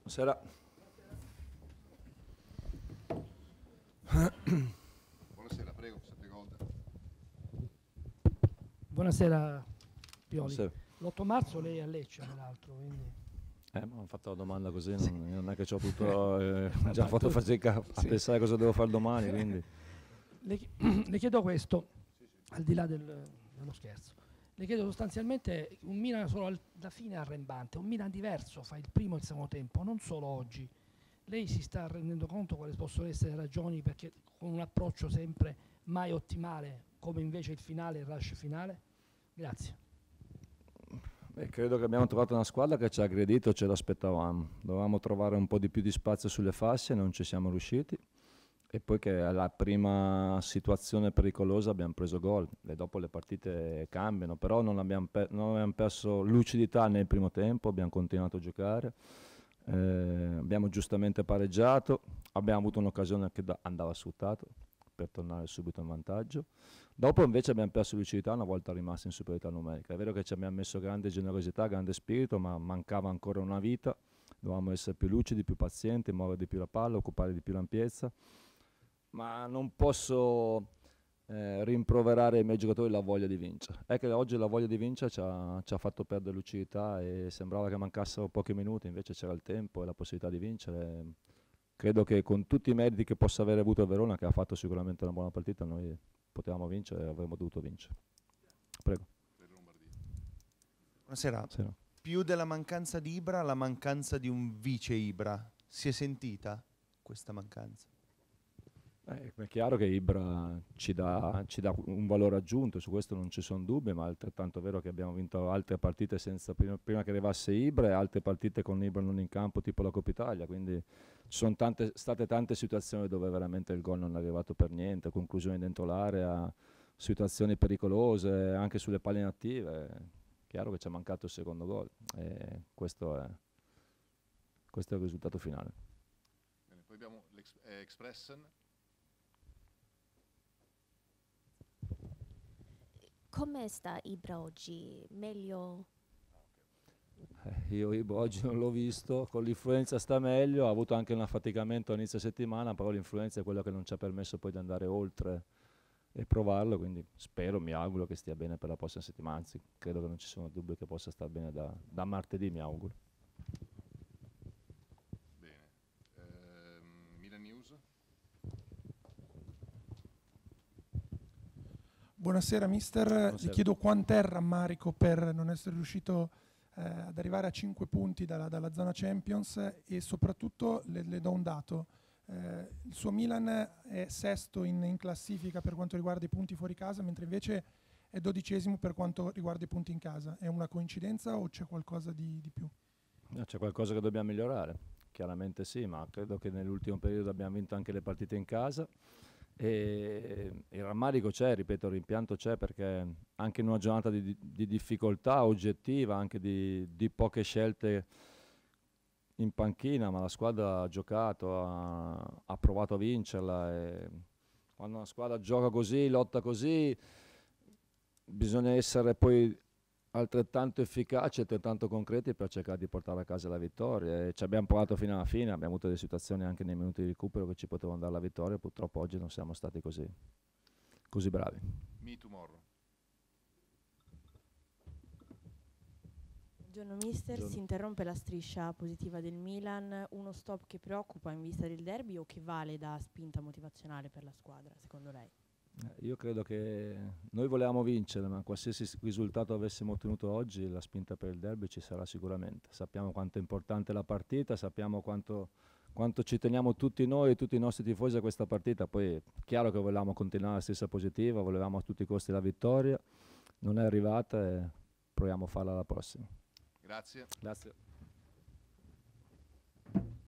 Buonasera. Buonasera, prego, 7 gol. Buonasera Pioli. Buonasera. L'8 marzo lei è a Lecce, peraltro, quindi... Mi hanno fatto la domanda così, non è che ci ho potuto già fatto fatica a pensare cosa devo fare domani, quindi... Le chiedo questo, al di là dello scherzo. Le chiedo sostanzialmente un Milan solo da fine arrembante, un Milan diverso fa il primo e il secondo tempo, non solo oggi. Lei si sta rendendo conto quali possono essere le ragioni perché con un approccio sempre mai ottimale, come invece il finale, il rush finale? Grazie. Credo che abbiamo trovato una squadra che ci ha aggredito, ce l'aspettavamo. Dovevamo trovare un po' di più di spazio sulle fasce, non ci siamo riusciti. E poi che alla prima situazione pericolosa abbiamo preso gol e dopo le partite cambiano, però non abbiamo perso lucidità nel primo tempo, abbiamo continuato a giocare, abbiamo giustamente pareggiato, abbiamo avuto un'occasione che andava sfruttato per tornare subito in vantaggio. Dopo invece abbiamo perso lucidità una volta rimasti in superiorità numerica. È vero che ci abbiamo messo grande generosità, grande spirito, ma mancava ancora una vita, dovevamo essere più lucidi, più pazienti, muovere di più la palla, occupare di più l'ampiezza. Ma non posso rimproverare ai miei giocatori la voglia di vincere. È che oggi la voglia di vincere ci ha fatto perdere lucidità e sembrava che mancassero pochi minuti, invece c'era il tempo e la possibilità di vincere. Credo che con tutti i meriti che possa aver avuto il Verona, che ha fatto sicuramente una buona partita, noi potevamo vincere e avremmo dovuto vincere. Prego. Buonasera. Sì. Più della mancanza di Ibra, la mancanza di un vice Ibra. Si è sentita questa mancanza? È chiaro che Ibra ci dà un valore aggiunto, su questo non ci sono dubbi, ma è altrettanto vero che abbiamo vinto altre partite prima che arrivasse Ibra e altre partite con Ibra non in campo, tipo la Coppa Italia, quindi ci sono state tante situazioni dove veramente il gol non è arrivato per niente, conclusioni dentro l'area, situazioni pericolose, anche sulle palle inattive. È chiaro che ci è mancato il secondo gol e questo è il risultato finale. Bene, poi abbiamo l'Expressen. Come sta Ibra oggi? Meglio? Io Ibra oggi non l'ho visto, con l'influenza sta meglio, ha avuto anche un affaticamento a inizio settimana, però l'influenza è quello che non ci ha permesso poi di andare oltre e provarlo, quindi spero, mi auguro che stia bene per la prossima settimana, anzi credo che non ci sono dubbi che possa stare bene da martedì, mi auguro. Bene, Milan News. Buonasera mister, Buonasera. Gli chiedo quant'è il rammarico per non essere riuscito ad arrivare a 5 punti dalla zona Champions e soprattutto le do un dato, il suo Milan è sesto in classifica per quanto riguarda i punti fuori casa, mentre invece è 12° per quanto riguarda i punti in casa. È una coincidenza o c'è qualcosa di più? No, c'è qualcosa che dobbiamo migliorare, chiaramente sì, ma credo che nell'ultimo periodo abbiamo vinto anche le partite in casa. E il rammarico c'è, ripeto, il rimpianto c'è perché anche in una giornata di difficoltà oggettiva, anche di poche scelte in panchina, ma la squadra ha giocato, ha provato a vincerla e quando una squadra gioca così, lotta così, bisogna essere poi altrettanto efficaci, altrettanto concreti per cercare di portare a casa la vittoria e ci abbiamo provato fino alla fine, abbiamo avuto delle situazioni anche nei minuti di recupero che ci potevano dare la vittoria, purtroppo oggi non siamo stati così bravi. Me Tomorrow. Buongiorno mister, Buongiorno. Si interrompe la striscia positiva del Milan, uno stop che preoccupa in vista del derby o che vale da spinta motivazionale per la squadra, secondo lei? Io credo che noi volevamo vincere, ma qualsiasi risultato avessimo ottenuto oggi, la spinta per il derby ci sarà sicuramente. Sappiamo quanto è importante la partita, sappiamo quanto ci teniamo tutti noi e tutti i nostri tifosi a questa partita. Poi è chiaro che volevamo continuare la stessa positiva, volevamo a tutti i costi la vittoria, non è arrivata e proviamo a farla alla prossima. Grazie. Grazie.